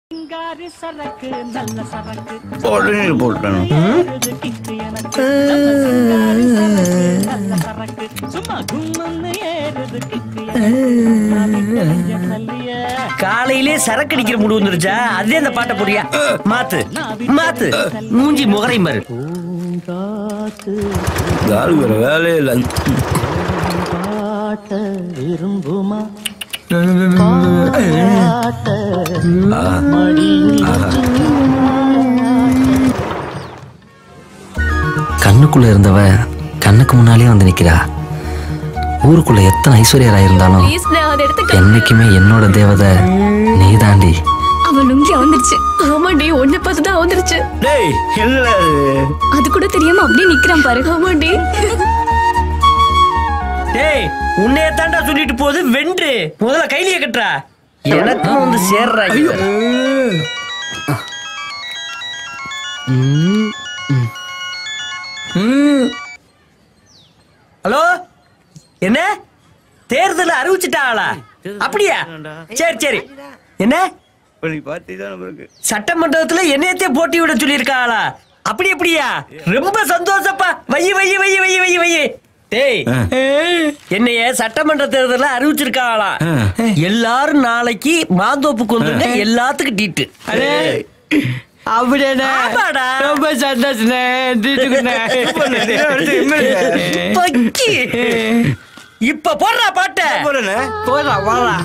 காலையிலே சரக்கு அடிக்கிற முடி வந்துருச்சா? அதே அந்த பாட்டை போடியா? மாத்து மாத்து மூஞ்சி முகரை மாறு. வேலையே இல்லை. கண்ணுக்குள்ள இருந்தவ கண்ணுக்கு முன்னாலே வந்து நிக்கிறா. ஊருக்குள்ள எத்தனை ஐஸ்வர்யரா இருந்தாலும் என்னைக்குமே என்னோட தேவதை நீ தாண்டி. அவன் லுங்கி வந்துருச்சு. ஆமாண்டி, உன்னை பார்த்துதான் வந்துருச்சு. அது கூட தெரியாம அப்படியே நிக்கிறான் பாரு. ஆமாண்டி. டேய், உன்னைய தாண்டா சொல்லிட்டு போகுது. வென்று முதல்ல கைலிய கட்டுறா. எனக்கும் வந்து சேர்றா. ஹலோ, என்ன தேர்தல் அறிவிச்சுட்டாங்களா? அப்படியா? சரி சரி. என்ன சட்டமன்றத்துல என்னையத்தே போட்டி விட சொல்லியிருக்காங்களா? அப்படி அப்படியா? ரொம்ப சந்தோஷப்பா. வைய வைய வைய வைய வைய வைய. டேய், என்னைய சட்டமன்ற தேர்தல அறிவிச்சிருக்காங்களா? எல்லாரும் நாளைக்கு மாந்தோப்புக்கு வந்துருங்க. எல்லாத்துக்கும் டீட்டு. ரொம்ப சந்தோஷம். இப்ப போடுறா பாட்ட. போடுறா போடுறா.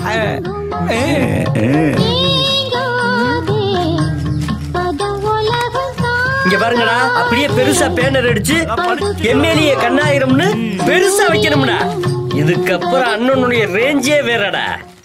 இங்க பாருங்கடா, அப்படியே பெருசா பேனர் அடிச்சு எம்எல்ஏ கண்ணாயிரம்னு பெருசா வைக்கணும்டா. இதுக்கப்புறம் அண்ணனுடைய ரேஞ்சே வேறடா.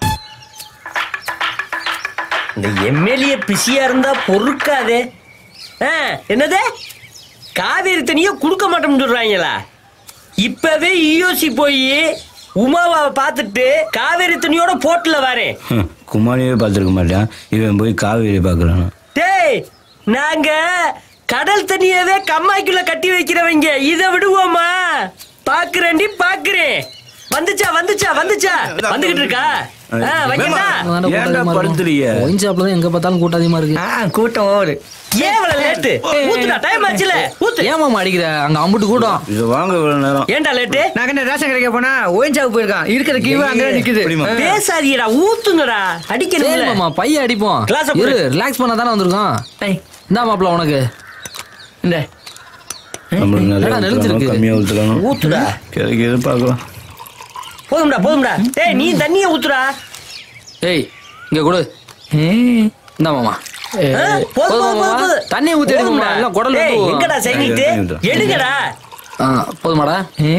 இந்த எம்எல்ஏ பிஸியா இருந்தா பொறுக்காதே. என்னது காவேரி தண்ணிய குடுக்க மாட்டோம்னு சொல்றாங்களா? இப்பவே இயோசி போய் உமாவை பார்த்துட்டு காவேரி தண்ணியோட போட்டுல வரேன். குமாரியே பார்த்துருக்க மாட்டான், இவன் போய் காவேரி பாக்குறான். டேய், நாங்க கடல் தண்ணியவே கம்மாய்க்குள்ள கட்டி வைக்கிறவங்க. இதை விடுவோமா? பாக்குறேன்டி பாக்குறேன். வந்துச்சா வந்துச்சா வந்துச்சா வந்துகிட்டு இருக்கா? எங்க பார்த்தாலும் கூட்டம் அதிகமா இருக்கு. கூட்டம் ஓடு. ஏன் லேட்டு? ஊத்துடா, டைம் ஆச்சுல. ஊத்து. ஏன் மாமா அடிக்கிற? அங்க அம்புட்டு கூட்டம். இது வாங்க இவ்வளவு நேரம். ஏன்டா லேட்டு? நாங்க ரேஷன் கடைக்கு போனா ஓய்ஞ்சாவுக்கு போயிருக்கான். இருக்கிற கீவ அங்க நிக்குது. பேசாதீடா, ஊத்துங்கடா. அடிக்கணும் மாமா. பைய அடிப்போம். இரு, ரிலாக்ஸ் பண்ண தானே வந்திருக்கோம். இந்தா மாப்ள உனக்கு. இந்த கம்மியா ஊத்துறானோ. ஊத்துடா. கிடைக்கிறது பாக்கலாம். போதும்டா போதும்டா. டேய், நீ தண்ணிய ஊத்துடா. ஏய், இங்க கொடு. இந்தா மாமா. தண்ணி ஊத்தி எடுக்கணும்டா. இல்ல குடல் எங்கடா சைனிட்டு? எடுங்கடா. போதுமாடா?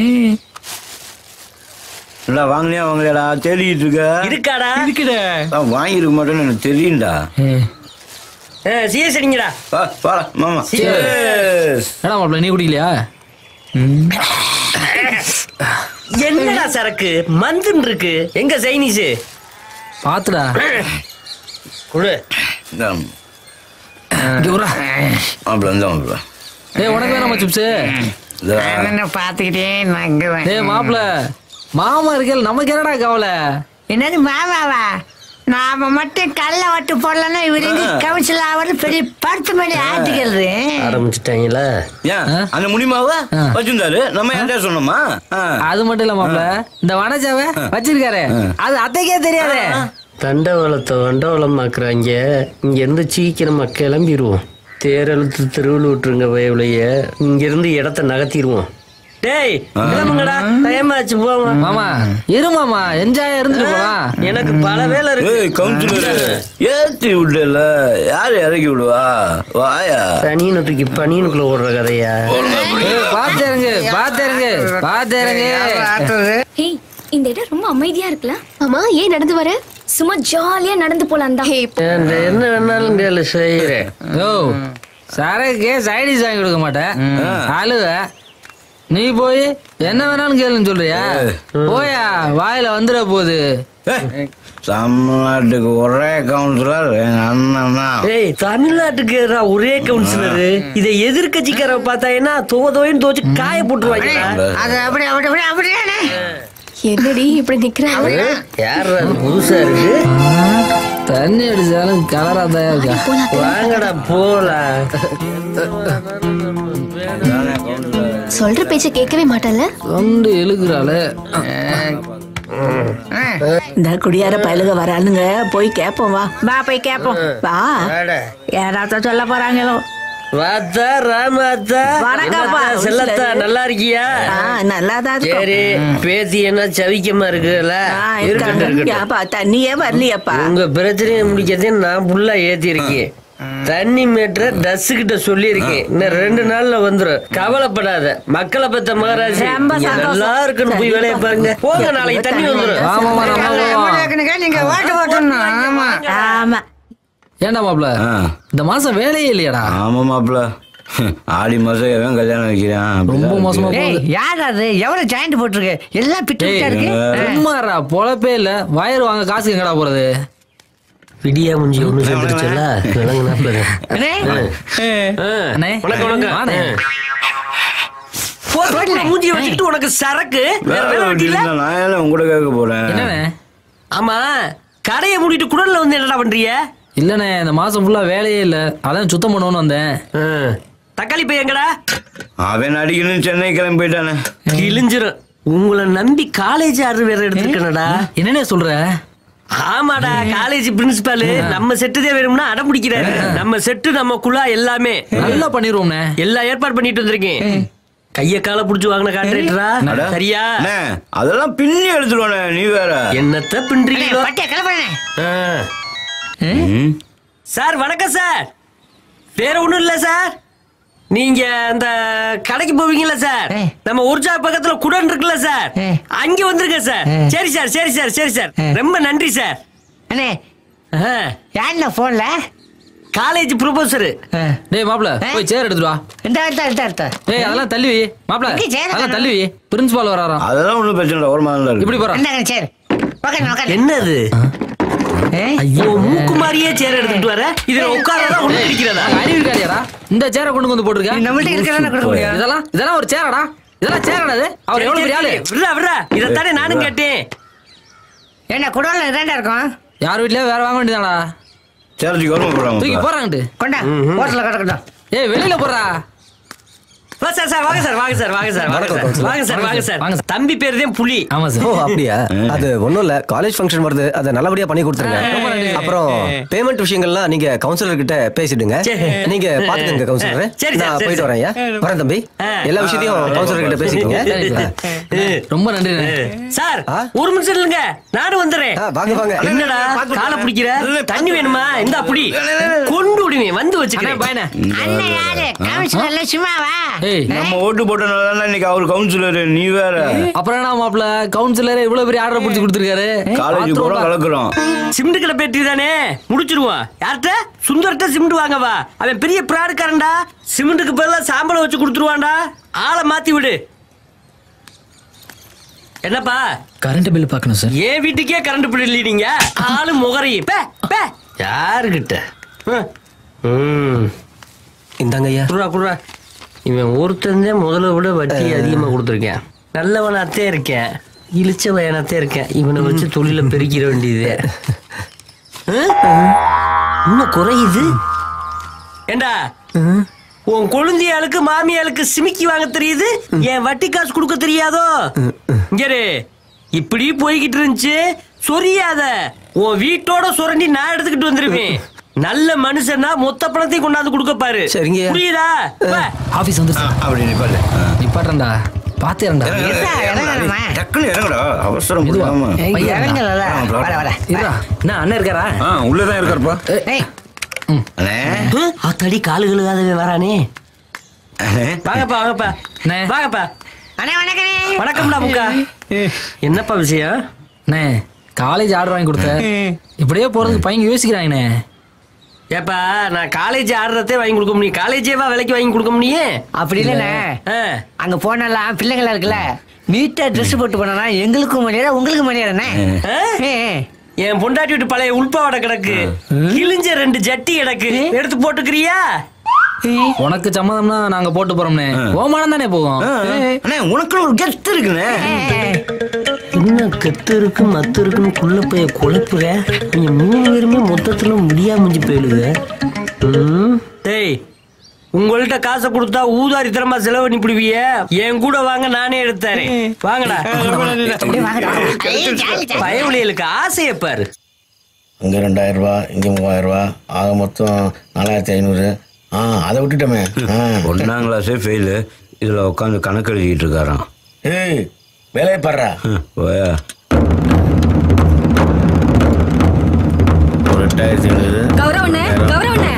இல்ல வாங்கலையா வாங்கலையாடா தேடிட்டு இருக்க? இருக்காடா? இருக்குடா. வாங்கிருக்க மாட்டேன்னு எனக்கு தெரியும்டா. சீரியஸ் அடிங்கடா. மாமா ஏடா மாப்ள, நீ குடிக்கலையா? என்னடா சரக்கு மந்துன்னு இருக்கு? எங்க சைனீஸ் பாத்துடா. குடு. உனக்கு வேணாமா சிப்ஸ்? பாத்துக்கிட்டே மாப்பிள மாமா இருக்கல, நமக்கு என்னடா கவலை? என்னது மாமாவா? நாம மட்டும் கல்ல வட்டு போடலன்னா இவருக்கு கவுன்சில் ஆவது பெரிய படுத்து மணி ஆட்டிக்கிறது. ஆரம்பிச்சுட்டாங்களா? அந்த முடிமாவ வச்சிருந்தாரு, நம்ம யார்கிட்ட சொன்னோமா? அது மட்டும் இல்ல மாப்பிள, இந்த வனஜாவ வச்சிருக்காரு, அது அத்தைக்கே தெரியாதே. தண்டவளத்தை வண்டவளமாக்குறாங்க. இங்க இருந்து சீக்கிரமா கிளம்பிடுவோம். தேரெழுத்து திருவிழு விட்டுருங்க வயவுலைய. இங்க இருந்து இடத்த நகர்த்திடுவோம். டேய், கிளம்புங்கடா, டைம் ஆச்சு. போமா மாமா. இரு மாமா, என்ஜாய் இருந்துட்டு போலாம். எனக்கு பல வேலை இருக்கு. கவுன்சிலர் ஏத்தி விடல, யாரு இறக்கி விடுவா? வாயா தனியனை தூக்கி பனியனுக்குள்ள ஓடுற கதையா? பாத்துருங்க பாத்துருங்க பாத்துருங்க. இந்த இடம் ரொம்ப அமைதியா இருக்கலாம். ஆமா, ஏன் நடந்து வர? சும்மா ஜாலியா நடந்து போலாம் தான். என்ன வேணாலும் கேளு, செய்யறேன். ஓ, சரக்கு சைடிஸ் வாங்கி கொடுக்க மாட்டேன். அழுவ நீ போய் என்ன வேணாலும் கேளுன்னு சொல்றியா? போயா, வாயில வந்துட போகுது. தமிழ்நாட்டுக்கு ஒரே கவுன்சிலர் எங்க அண்ணன் தான். ஏய், தமிழ்நாட்டுக்கு ஒரே கவுன்சிலர். இதை எதிர்கட்சிக்கார பார்த்தா என்ன தோதோன்னு தோச்சு காய போட்டுருவாங்க. என்னடி இப்படி நிக்கிறாங்க? யார் புதுசா இருக்கு? தண்ணி அடிச்சாலும் கலரா தான் இருக்கா. வாங்கடா போலாம். சொல்ற பேச்ச கேட்கவே மாட்டல. தொண்டு இழுக்கிறாளே. இந்த குடியார பயலுக வரானுங்க, போய் கேப்போம். வா போய் கேப்போம். வா, யாராச்சும் சொல்ல போறாங்களோ. வாத்தா ராமாத்தா, வணக்கம்ப்பா. செல்லத்தா, நல்லா இருக்கியா? நல்லாதான் சரி, பேத்தி என்ன சவிக்கமா இருக்குல்ல? இருக்கட்டும். தண்ணியே வரலையப்பா. உங்க பிரச்சனையை முடிக்கிறதே நான் புல்லா ஏத்தி இருக்கேன். தண்ணி மீட்டர் டஸ் கிட்ட சொல்லி இருக்கேன். இன்னும் 2 நாள்ல வந்துரும். கவலைப்படாத. மக்களை பத்த மகாராஜ் நல்லா இருக்குன்னு போய் வேலையை பாருங்க. போங்க, நாளைக்கு தண்ணி வந்துரும். நீங்க ஓட்டு போட்டணும். ஆமா ஆமா. ஏண்டா மாப்பிள, இந்த மாசம் வேலையே இல்லையாடா? ஆமா மாப்பிள, ஆடி மாசம் எவன் கல்யாணம் வைக்கிறான். ரொம்ப மோசமா போகுது. யார் அது? எவ்வளவு ஜாயிண்ட் போட்டிருக்கு? எல்லாம் பிட்டு இருக்கு. சும்மாறா, பொழப்பே இல்ல. வயறு வாங்க காசு எங்கடா போறது? விடியா முஞ்சி ஒண்ணு சேர்ந்துருச்சுல்ல. மூஞ்சிய வச்சுக்கிட்டு உனக்கு சரக்கு நான் உங்களோட கேட்க போறேன். என்னண்ணே? ஆமா, கடையை மூடிட்டு குடல்ல வந்து என்னடா பண்றீங்க? இல்லண்ணே, இந்த மாசம் ஃபுல்லா வேலையே இல்ல, அதான் சுத்தம் பண்ணுவோன்னு வந்தேன். தக்காளி பை எங்கடா? அவன் அடிக்கணும்னு சென்னை கிளம்பி போயிட்டானே. கிழிஞ்சிரும். உங்களை நம்பி காலேஜ் ஆர்டர் வேற எடுத்துக்கணும்டா. என்னண்ணே சொல்ற? ஆமாடா, காலேஜ் பிரின்சிபால் நம்ம செட்டுதே வேணும்னா அடம் பிடிக்கிறாரு. நம்ம செட்டு, நம்ம குழா எல்லாமே நல்லா பண்ணிடுவோம்ண்ணே. எல்லா ஏற்பாடு பண்ணிட்டு வந்திருக்கேன். கைய கால புடிச்சு வாங்கின கான்ட்ராக்டரா? சரியா? அதெல்லாம் பின்னி எடுத்துருவானே. நீ வேற என்னத்த பின்றீங்களோ? சார் வணக்கம் சார். வேற ஒண்ணும் இல்ல சார். நீங்க அந்த கடைக்கு போவீங்கல்ல சார், நம்ம உற்சா பக்கத்துல குடன் இருக்குல்ல சார், அங்க வந்துருங்க சார். சரி சார், சரி சார், சரி சார், ரொம்ப நன்றி சார். யாருல போன்ல? College professor. டேய் மாப்ள, போய் சேர் எடுத்துட்டு வா. டேய் அதெல்லாம் தள்ளி வை மாப்ள, அதெல்லாம் தள்ளி வை. பிரின்சிபால் வராராம். அதெல்லாம் ஒண்ணும் பிரச்சனை இல்ல, ஓரமா தான் இருக்கு. இப்படி போறா. என்னது? ஐயோ, மூக்கு மாதிரியே சேர் எடுத்துட்டு வர. இதுல உட்காரதா ஒண்ணு இருக்கிறதா? அறிவு இருக்காதியாடா? இந்த சேரை கொண்டு வந்து போட்டுருக்க. இதெல்லாம் ஒரு சேரடா? இதெல்லாம் சேரடா? இது அவர் எவ்வளவு பெரிய ஆளு? விடுறா விடுறா, இதத்தானே நானும் கேட்டேன். என்ன குடோன்ல இதாண்டா இருக்கும்? யார் வீட்லயே வேற வாங்க வேண்டியதாடா? சேர்த்துக்கு வரமா போறாங்க. தூக்கி போறாங்கட்டு. கொண்டா, ஹோட்டல்ல கடக்கடா. ஏய் வெளியில போறா. வா சார், சார் வாங்க சார், வாங்க சார், வாங்க சார், வாங்க சார், வாங்க சார், வாங்க சார். தம்பி பேரு தான் புலி. ஆமா சார். ஓ அப்படியா? அது ஒண்ணும் இல்ல, காலேஜ் ஃபங்க்ஷன் வருது, அதை நல்லபடியா பண்ணி கொடுத்துருங்க. அப்புறம் பேமெண்ட் விஷயங்கள்லாம் நீங்க கவுன்சிலர் கிட்ட பேசிடுங்க. நீங்க பாத்துக்கங்க கவுன்சிலர். நான் போயிட்டு வரேன். வரேன் தம்பி. எல்லா விஷயத்தையும் கவுன்சிலர் கிட்ட பேசிக்கோங்க. ரொம்ப நன்றி சார். ஒரு நிமிஷம் இல்லங்க, நானும் வந்துடுறேன். வாங்க வாங்க. என்னடா காலை பிடிக்கிற? தண்ணி வேணுமா? இந்த புடி கொண்டு விடுவேன், வந்து வச்சுக்கிறேன். பாயனே. அண்ணன் யாரு? கவுன்சிலர்ல சும்மாவா? நம்ம ஓட்டு போட்டனால இன்னைக்கு அவர் கவுன்சிலர். நீ வேற. அப்புறம் என்ன மாப்ள, கவுன்சிலர் இவ்வளவு பெரிய ஆர்டர் புடிச்சு கொடுத்துருக்காரு. காலேஜ் போறோம், கலக்குறோம். சிமெண்ட் கடை பேட்டி தானே, முடிச்சிருவோம். யார்கிட்ட? சுந்தர்கிட்ட சிமெண்ட் வாங்கவா. அவன் பெரிய பிராடுக்காரன்டா. சிமெண்ட்டுக்கு பதிலா சாம்பலை வச்சு கொடுத்துருவான்டா. ஆளை மாத்தி விடு. என்னப்பா? கரண்ட் பில் பார்க்கணும் சார். ஏன் வீட்டுக்கே கரண்ட் பில் இல்லீங்க? ஆளு முகரை யாருகிட்ட? இந்தாங்க ஐயா. குடுறா குடுறா. இவன் ஒருத்தன் முதல்ல விட வட்டி அதிகமா கொடுத்துருக்கேன். நல்லவனாத்தே இருக்கேன், இழிச்ச வயனாத்தே இருக்கேன். இவனை வச்சு தொழில பெருக்கிற வேண்டியது. இன்னும் குறையுது. ஏண்டா, உன் கொழுந்தியாளுக்கு மாமியாளுக்கு சிமிக்கி வாங்க தெரியுது, என் வட்டி காசு கொடுக்க தெரியாதோ? இங்கே இப்படி போய்கிட்டு இருந்துச்சு. சொரியாத. உன் வீட்டோட சுரண்டி நான் எடுத்துக்கிட்டு வந்துருவேன். நல்ல மனுஷனா மொத்த பணத்தையும் கொண்டாந்து கொடுக்க பாரு. சரிங்க. புரியுதா? ஆபீஸ் வந்து அப்படி நிப்பாடு. நிப்பாட்டறா. பாத்தேறடா. டக்குனு இறங்கடா. அவசரம் இல்லாம. இறங்கல. வர வர. இருடா. நான் அண்ணன் இருக்காரா? உள்ள தான் இருக்காருப்பா. அண்ணே. ஆத்தாடி காலுகளுக்காகவே வரானே. வாங்கப்பா வாங்கப்பா. வாங்கப்பா. அண்ணே வணக்கமே. வணக்கம்டா முக்கா. என்னப்பா விஷயம்? அண்ணே, காலேஜ் ஆர்டர் வாங்கி கொடுத்த. இப்படியே போறதுக்கு பையன் யோசிக்கிறாங்கண்ணே. ஏப்பா, நான் காலேஜ் ஆடுறதே வாங்கி கொடுக்க முடியும். காலேஜேவா விலைக்கு வாங்கி கொடுக்க முடியும்? அப்படி இல்லண்ணே, அங்க போனலாம் பிள்ளைங்களா இருக்குல்ல, நீட்டா ட்ரெஸ் போட்டு போனா எங்களுக்கும் மணியாரா உங்களுக்கு மணியாரண்ணே. என் பொண்டாட்டி விட்டு பழைய உள்பாவடை கிடக்கு, கிழிஞ்ச 2 ஜட்டி கிடக்கு, எடுத்து போட்டுக்கிறியா? உனக்கு சம்மதம்னா நாங்க போட்டு போறோம்னே. ஓமானம் தானே போவோம். உனக்கு ஒரு கெஸ்ட் இருக்குண்ணே. என்ன கெத்து இருக்கு மத்து இருக்குன்னு குள்ள போய் குழப்புற. நீங்க 3 பேருமே மொத்தத்துல முடியாம போயிடுது. டேய், உங்கள்ட்ட காசை கொடுத்தா ஊதாரி தரமா செலவு பண்ணி பிடிவிய. என் கூட வாங்க, நானே எடுத்தாரேன். வாங்கடா. பயவுளிகளுக்கு ஆசையை பாரு. அங்க 2000 ரூபா, இங்க 3000 ரூபா, ஆக மொத்தம் 4500. அதை விட்டுட்டோமே. 1ஆம் கிளாஸே ஃபெயிலு, இதுல உட்காந்து கணக்கு எழுதிட்டு இருக்காராம். ஏய், வேலையை பாடுறா. ஒரு 8500. கௌரவண்ணே, கௌரவண்ணே.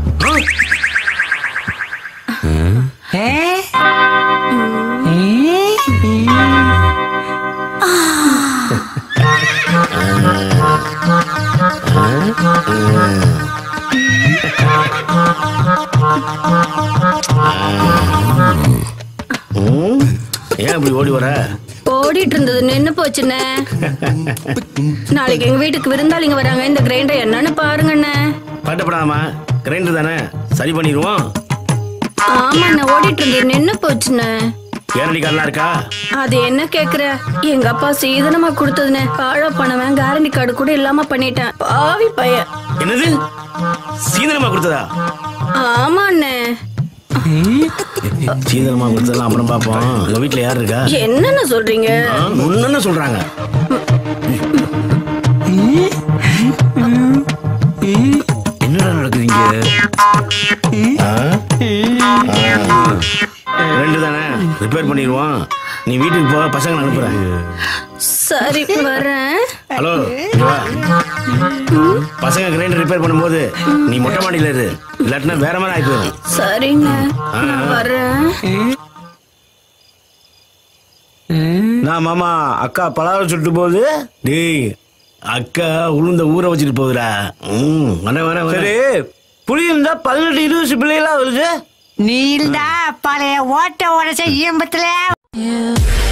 ஏன் இப்படி ஓடி வர? ஓடிட்டு இருந்தது நின்னு போச்சுண்ணே. நாளைக்கு எங்க வீட்டுக்கு விருந்தாளிங்க வராங்க. இந்த கிரைண்டர் என்னன்னு பாருங்கண்ணே. பட்டப்படாமா, கிரைண்டர் தானே, சரி பண்ணிடுவோம். ஆமாண்ணே, ஓடிட்டு இருந்தது நின்னு போச்சுண்ணே. கேரண்டி கார்டெலாம் இருக்கா? அது என்ன கேக்குற? எங்க அப்பா சீதனமா கொடுத்ததுண்ணே. பாழா பண்ணவன் கேரண்டி கார்டு கூட இல்லாம பண்ணிட்டேன். பாவி பையன். என்னது, சீதனமா கொடுத்ததா? ஆமாண்ணே. சீதனமா கொடுத்ததெல்லாம் அப்புறம் பாப்போம். உங்க வீட்டுல யாரு இருக்கா? என்னன்னு சொல்றீங்க? ஒன்னு சொல்றாங்க. என்னடா நடக்குதுங்க? 2 தானே, ரிப்பேர் பண்ணிடுவோம். நீ வீட்டுக்கு போ, பசங்க அனுப்புறேன். சரி, வரேன். ஹலோ, பசங்க கிரைண்டர் ரிப்பேர் பண்ணும்போது நீ மொட்டை மாடியில இரு, இல்லாட்டினா வேற மாதிரி ஆயிட்டு வரும். சரிங்க, நான் வரேன். நான் மாமா, அக்கா பலாரம் சுட்டு போகுது. டேய், அக்கா உளுந்த ஊற வச்சுட்டு போகுதுடா. சரி, புளி இருந்தா 18-20 பிள்ளைகளா வருது. நீல்டா பழைய ஓட்ட உடச்ச ஈம்பத்துல